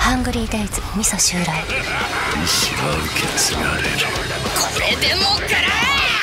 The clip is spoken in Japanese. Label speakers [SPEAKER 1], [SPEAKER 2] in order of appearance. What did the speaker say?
[SPEAKER 1] ハングリーデイズ味噌襲来。
[SPEAKER 2] 意志は受け継がれる。
[SPEAKER 3] これでも食らえ。